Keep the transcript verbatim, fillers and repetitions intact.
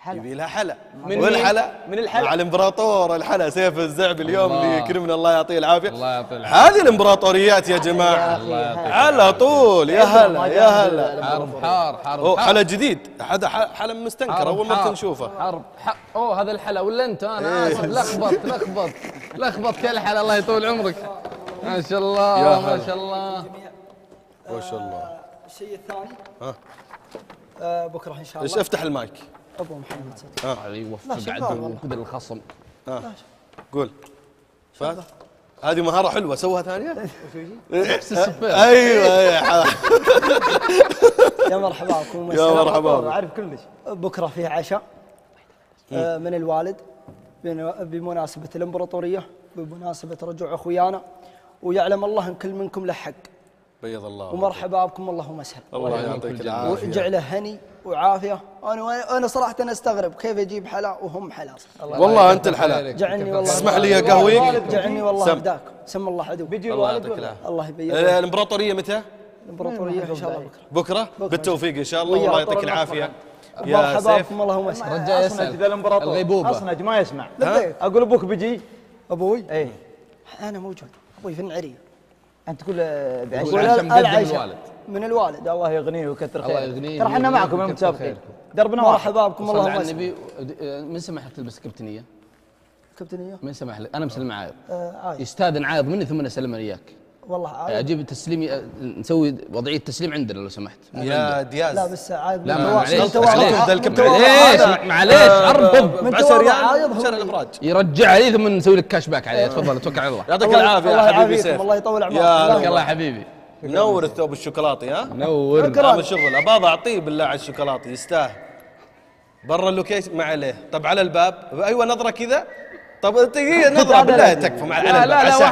يبي لها حلا. من والحلا من الحلا مع الامبراطور الحلا سيف الزعبي اليوم اللي يكرمنا الله يعطيه العافيه. الله يعطيه العافيه. هذه الامبراطوريات يا جماعه على طول. يا هلا يا هلا. حرب حار حرب أوه حار. حلا جديد. هذا حلا مستنكر اول مره نشوفه. حرب حرب. اوه هذا الحلا ولا انت؟ انا إيه. اسف لخبط لخبط لخبط يا الحلا الله يطول عمرك. ما شاء الله يا ما هلا. شاء الله ما شاء الله. الشيء الثاني ها آه بكره ان شاء ايش الله افتح المايك. ابو محمد صدق. ها علي لا، يوفق شغال عدو والله. وكذا الخصم. ها قول. فهد هذه مهاره حلوه سوها ثانيه. نفس السفير. ايوه ايوه. يا مرحبا بكم. يا مرحبا. اعرف كلش. بكره فيه عشاء آه من الوالد بن- بمناسبه الامبراطوريه، بمناسبه رجوع اخويانا، ويعلم الله ان كل منكم له حق. بيض الله. ومرحبا بكم اللهم اسهل. الله يعطيك العافيه. وجعله هني وعافيه. انا انا صراحه أنا استغرب كيف اجيب حلا وهم حلا. والله انت الحلا. جعلني والله. تسمح لي يا قهويك؟ جعلني والله سم. افداك. سم الله عدو. بيجي الله الوالد يعطيك ولا؟ العافيه. الله يبيض آه، الامبراطوريه متى؟ الامبراطوريه ان شاء الله بكره. بكره بالتوفيق ان شاء الله. ويا والله يعطيك طول العافيه. يا مرحبا سيف. بكم اللهم اسهل. رجع اصنج يسأل ذا الامبراطور الغيبوبة. اصنج ما يسمع. لبيك. اقول ابوك بيجي. ابوي اي انا موجود. ابوي في النعريه. انت تقول يقول بعشرة. عشان مقدم العشاء الوالد. من الوالد. الله يغنيه ويكثر الله خيره. يغنيه ترى احنا معكم يا ويكثر متسابقين. خيركم. دربنا واحد. مرحبا بكم صلى اللهم على اسهل. النبي. من سمح لك تلبس كابتنيه؟ كابتنيه من سمح لك؟ انا مسلم عايض. آه عايز يستاذن عايض مني ثم اسلم اياك. والله عايز. اجيب تسليمي نسوي وضعيه تسليم عندنا لو سمحت. يا دياز. لا بس عايز. لا من ما تواضع- معليش من تواضع- معليش ذا الكابتن. معليش معليش عرض من بعشر تواضع ريال عايض هو. شارع الابراج. يرجع علي ثم نسوي لك كاش باك عليه. تفضل توكل على الله. يعطيك الله- العافيه الله يا حبيبي يعافيكم، سيف. الله يطول عمرك. يا الله هلا. يلا يا حبيبي نور الثوب الشوكولاتي. ها نور. شكراً. عامل شغل ابغى اعطيه بالله على الشوكولاتي يستاهل. برا اللوكيشن ما عليه. طب على الباب ايوه نظره كذا. طب دقيقه نظره بالله تكفى مع على لا الباب لا عسى. لا